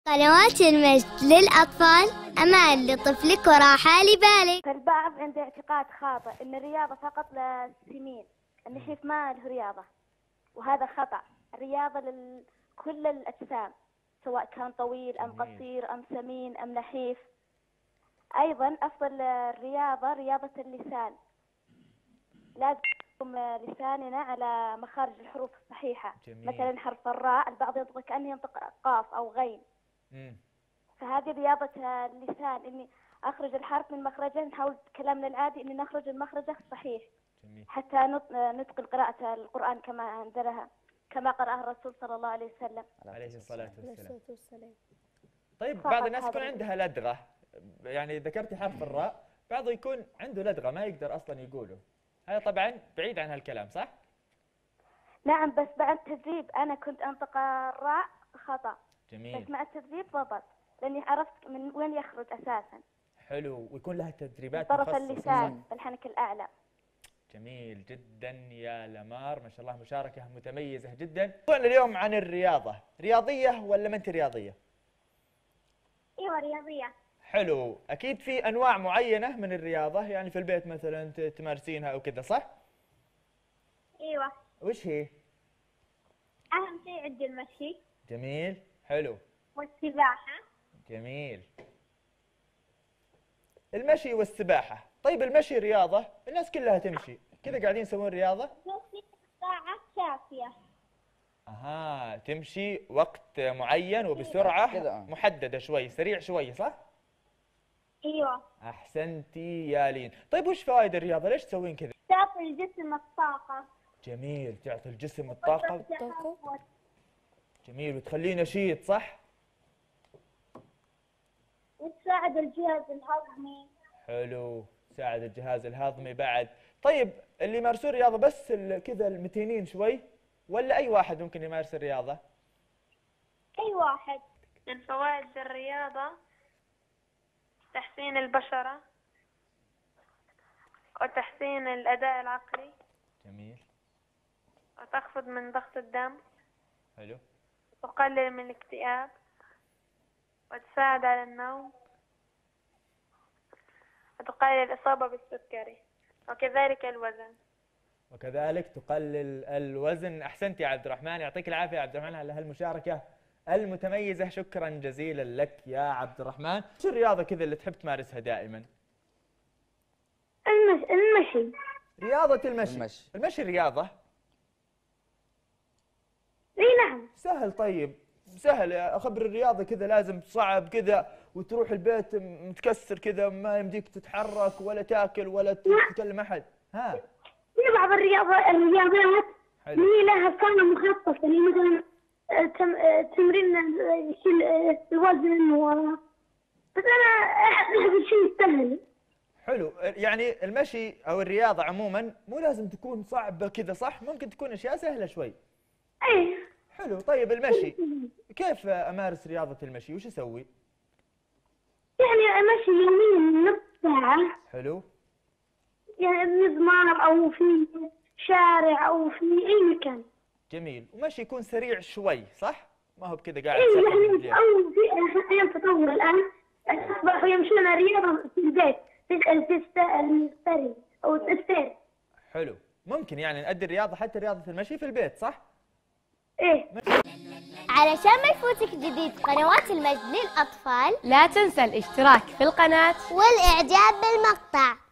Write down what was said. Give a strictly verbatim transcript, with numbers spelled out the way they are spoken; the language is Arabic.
قنوات المجد للأطفال، أمان لطفلك وراحة لبالك. فالبعض عنده اعتقاد خاطئ أن الرياضة فقط للسمين، النحيف ما له رياضة، وهذا خطأ. الرياضة لكل الأجسام سواء كان طويل أم قصير أم سمين أم نحيف. أيضا أفضل الرياضة رياضة اللسان، لازم لساننا على مخارج الحروف الصحيحة. جميل. مثلا حرف الراء البعض ينطق كأنه ينطق قاف أو غين. مم. فهذه رياضة اللسان، إني أخرج الحرف من مخرجه، نحاول كلامنا العادي إني نخرج من مخرجه الصحيح. جميل. حتى نتقن قراءة القرآن كما أنزلها، كما قرأه الرسول صلى الله عليه وسلم عليه الصلاة والسلام. طيب بعض الناس يكون عندها لدغة، يعني ذكرتي حرف الراء، بعضه يكون عنده لدغة ما يقدر أصلا يقوله، هذا طبعا بعيد عن هالكلام صح؟ نعم، بس بعد التدريب أنا كنت أنطق الراء خطأ. جميل. بس مع التدريب ضبط، لأني عرفت من وين يخرج أساسا. حلو، ويكون لها تدريبات طرف اللسان الحنك الأعلى. جميل جدا يا لمار، ما شاء الله مشاركة متميزة جدا. موضوعنا اليوم عن الرياضة، رياضية ولا ما أنت رياضية؟ ايوه رياضية. حلو، أكيد في أنواع معينة من الرياضة، يعني في البيت مثلا تمارسينها أو كذا صح؟ ايوه. وش هي؟ أهم شيء عندي المشي. جميل، حلو. والسباحة. جميل. المشي والسباحة، طيب المشي رياضة، الناس كلها تمشي، كذا قاعدين يسوون رياضة؟ تمشي ساعة كافية. اها، تمشي وقت معين وبسرعة محددة شوي، سريع شوي صح؟ ايوه. احسنتي يا لين. طيب وش فوائد الرياضة؟ ليش تسوين كذا؟ تعطي الجسم الطاقة. جميل، تعطي الجسم الطاقة. جميل، وتخليه نشيط صح؟ وتساعد الجهاز الهضمي. حلو، تساعد الجهاز الهضمي بعد. طيب اللي يمارسون رياضة بس كذا المتينين شوي ولا أي واحد ممكن يمارس الرياضة؟ أي واحد. من فوائد الرياضة تحسين البشرة وتحسين الأداء العقلي. جميل. وتخفض من ضغط الدم. حلو. وتقلل من الاكتئاب وتساعد على النوم وتقلل الإصابة بالسكري وكذلك الوزن. وكذلك تقلل الوزن. أحسنت يا عبد الرحمن، يعطيك العافية يا عبد الرحمن على هالمشاركة المتميزة، شكرا جزيلا لك يا عبد الرحمن. شو الرياضة كذا اللي تحب تمارسها دائما؟ المشي. المشي. رياضة المشي. المشي, المشي رياضة؟ اي نعم. سهل. طيب سهل، اخبر الرياضة كذا لازم صعب كذا وتروح البيت متكسر كذا ما يمديك تتحرك ولا تاكل ولا تكلم احد. ها في بعض الرياضة الرياضيات هي لها كان مخطط، يعني مثلا تم... تمرين يشيل الوزن و بس انا احب شيء سهل. حلو، يعني المشي او الرياضة عموما مو لازم تكون صعبة كذا صح؟ ممكن تكون اشياء سهلة شوي. ايه. حلو. طيب المشي كيف امارس رياضة المشي؟ وش اسوي؟ يعني امشي يوميا نص ساعة. حلو. يعني بمزمار او في شارع او في اي مكان. جميل، ومشي يكون سريع شوي صح؟ ما هو بكذا قاعد. اي يعني او في احيانا تطور الان اصبحوا يمشون رياضة في البيت في السري او السير. حلو، ممكن يعني نأدي الرياضة حتى رياضة المشي في البيت صح؟ ايه. علشان ما يفوتك جديد قنوات المجد للأطفال، لا تنسى الاشتراك في القناة والإعجاب بالمقطع.